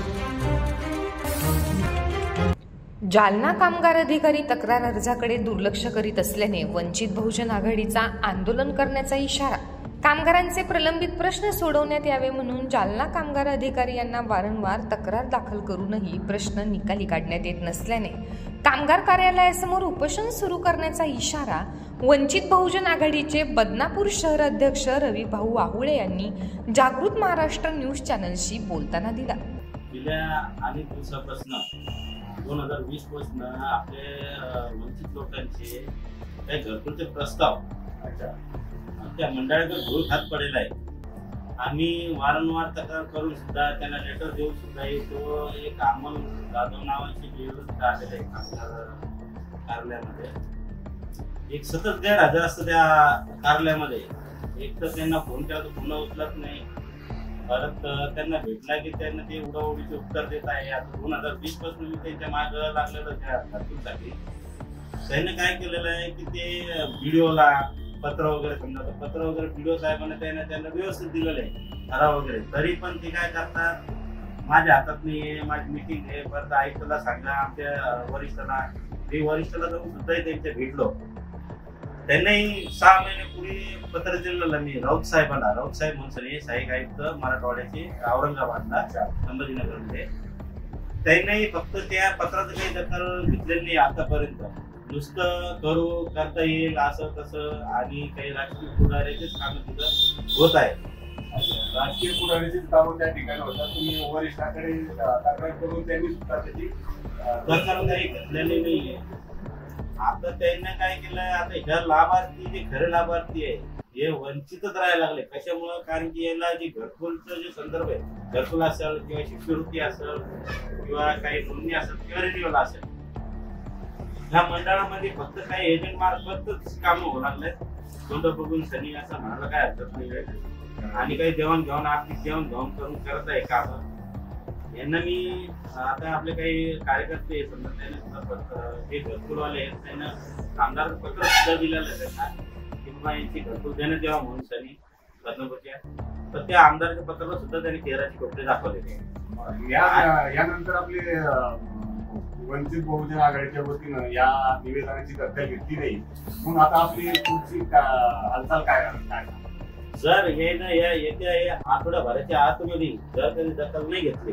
जालना कामगार अधिकारी तक्रार अर्जाकडे दुर्लक्ष करीत असल्याने वंचित बहुजन आघाडीचा आंदोलन करण्याचा इशारा। कामगारांचे प्रलंबित प्रश्न सोडवण्यात यावे म्हणून जालना कामगार अधिकारी यांना वारंवार तक्रार दाखल करूनही प्रश्न निकाली काढण्यात येत नसल्याने कामगार कार्यालयासमोर उपोषण सुरू करण्याचा इशारा वंचित बहुजन आघाडीचे बदनापूर शहर अध्यक्ष रविभाऊ आहुळे यांनी जागृत महाराष्ट्र न्यूज चॅनलशी बोलताना दिला। गेल्या अनेक दिवसापासून 2020 पासून आपले वंचित लोकांचे काही घरकुलचे प्रस्ताव त्या मंडळाकडे घोळ खात पडलेला आहे। आम्ही वारंवार तक्रार करून सुद्धा त्यांना लेटर देऊन सुद्धा तो एक अमल जाधव नावाची व्यवस्था आलेला आहे कामगार कार्यालयामध्ये। एक सतत गैरहजर असतं त्या कार्यालयामध्ये। एक तर त्यांना फोन केला तर फोन उचलत नाही, परत त्यांना भेटला की त्यांना ते उडवडीचे उत्तर देत आहे। आता 2020 पासून मी त्यांच्या मागे लागलेलं त्या घरकुलसाठी त्यांनी काय केलेलं आहे की ते व्हिडिओला पत्र वगैरे समजा पत्र वगैरे व्हिडिओ साहेबांना त्यांना व्यवस्थित दिलेलं आहे ठराव वगैरे, तरी पण ते काय करतात, माझ्या हातात नाहीये, माझी मीटिंग आहे, परत आयुक्ताला सांगा, आमच्या वरिष्ठाला, ते वरिष्ठाला जाऊन सुद्धा त्यांच्या भेटलो। त्यांनी 6 महिन्यापूर्वी पत्र दिलेलं मी राऊत साहेबांना, राऊत साहेब म्हणून सहाय्यक आयुक्त मराठवाड्याचे औरंगाबादला संभाजीनगरमध्ये। त्यांनी फक्त त्या पत्राचं काही दखल घेतलेली नाही आतापर्यंत। नुसतं करता येईल असं तसं आणि काही राजकीय पुढाऱ्याचेच कामं तिथं होत आहे। राजकीय पुढाऱ्याचीच कामं त्या ठिकाणी होतात। तुम्ही वरिष्ठाकडे तक्रार करून त्यांनी सुद्धा त्याची दखल काही घेतलेली नाहीये। आता त्यांना काय केलंय, आता ह्या लाभार्थी जे खरे लाभार्थी आहे हे वंचितच राहायला लागले। कशामुळे? कारण की याला जे घरकुलचं जे संदर्भ आहे, घरकुल असेल किंवा शिष्यवृत्ती असेल किंवा काही नोंदणी असेल किंवा रिन्युअल असेल, ह्या मंडळामध्ये फक्त काही एजंट मार्फतच काम होऊ लागले। तोंड बघून सनी असं म्हणायला काय हरकत नाही आणि काही देवाणघेवाण आर्थिक देवाणघेवाण करून करत आहे काम। यांना मी आता आपले काही कार्यकर्ते समजा जे घरकुलवाले आहेत त्यांना कामगार पत्र सुद्धा दिलेलं आहे त्यांना की बाबा यांची घरकुल देण्यात यावं म्हणून सनी बदनापूरच्या, तर त्या आमदारच्या पत्राला सुद्धा त्यांनी 13चे कपडे दाखवलेले आहे। यानंतर आपले वंचित बहुजन आघाडीच्या वतीनं या निवेदनाची दखल घेतली नाही, म्हणून आता आपली पुढची हालचाल काय? जर हे ना या येत्या आठवड्याभराच्या आतमध्ये जर त्यांनी दखल नाही घेतली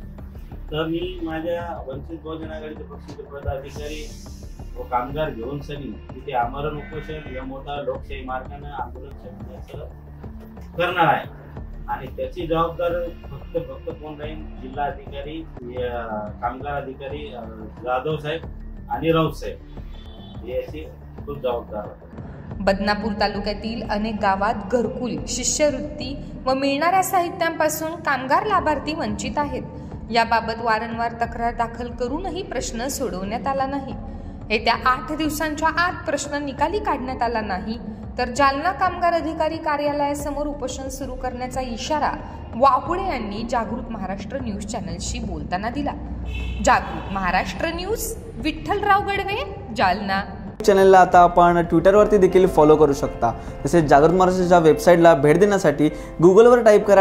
तर मी माझ्या वंचित बहुजन आघाडीचे पक्षाचे पदाधिकारी व कामगार घेऊन सनी तिथे आमरण उपोषण या मोठा लोकशाही मार्गाने आंदोलन छेडण्याचं करणार आहे। आणि त्याची जबाबदार फक्त कोण राहील? जिल्हा अधिकारी, कामगार अधिकारी जाधव साहेब आणि राऊत साहेब हे याची खूप जबाबदार आहे। बदनापूर तालुक्यातील अनेक गावात घरकुल, शिष्यवृत्ती व मिळणाऱ्या साहित्यांपासून कामगार लाभार्थी वंचित आहेत। याबाबत वारंवार तक्रार दाखल करूनही प्रश्न सोडवण्यात आला नाही। येत्या 8 दिवसांच्या आत प्रश्न निकाली काढण्यात आला नाही तर जालना कामगार अधिकारी कार्यालयासमोर उपोषण सुरू करण्याचा इशारा वाहुळे यांनी जागृत महाराष्ट्र न्यूज चॅनलशी बोलताना दिला। जागृत महाराष्ट्र न्यूज, विठ्ठलराव गडवे, जालना। चॅनलला आता आपण ट्विटरवरती देखील फॉलो करू शकता। तसेच जागृत महाराष्ट्राच्या वेबसाईटला भेट देण्यासाठी गुगलवर टाईप करा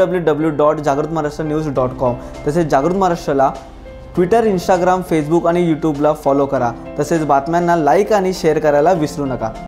www.jagrutmaharashtranews.com। तसेच जागृत महाराष्ट्राला ट्विटर, इंस्टाग्राम, फेसबुक आणि यूट्यूबला फॉलो करा। तसेच बातम्यांना लाईक आणि शेअर करायला विसरू नका।